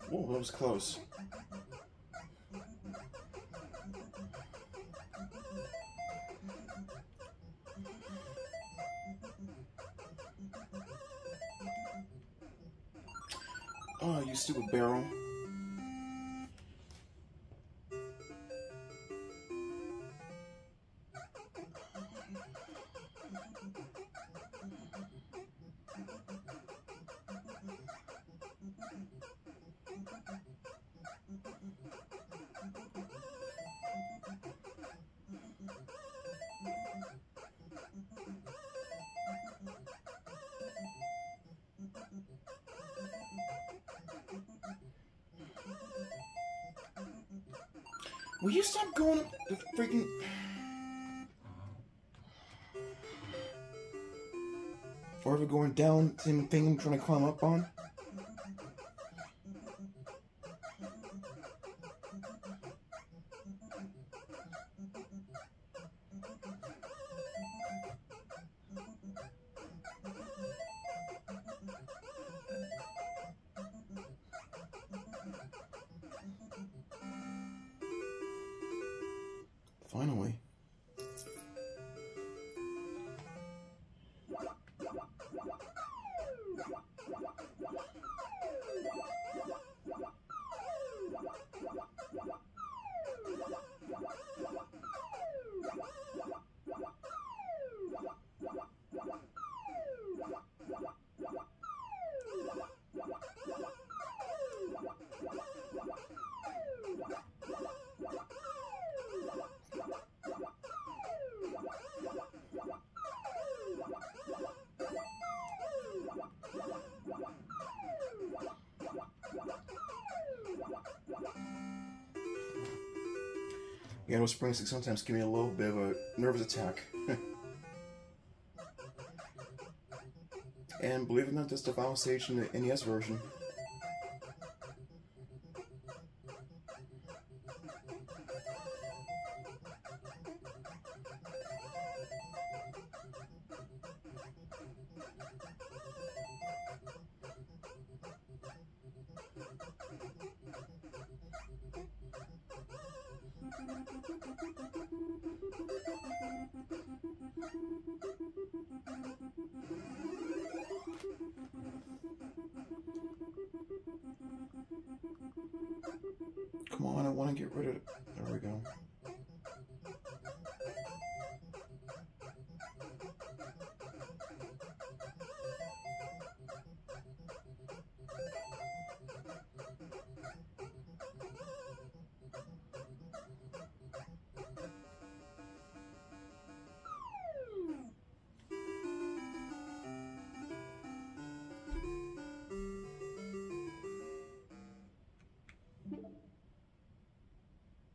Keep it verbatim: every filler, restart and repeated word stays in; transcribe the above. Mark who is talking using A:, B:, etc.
A: Whoa, that was close. Oh, you stupid barrel. Will you stop going up the freaking... Forever going down the same thing I'm trying to climb up on? Finally. Yeah, those spring sticks sometimes give me a little bit of a nervous attack. And believe it or not, that's the final stage in the N E S version. Come on, I want to get rid of it. There we go.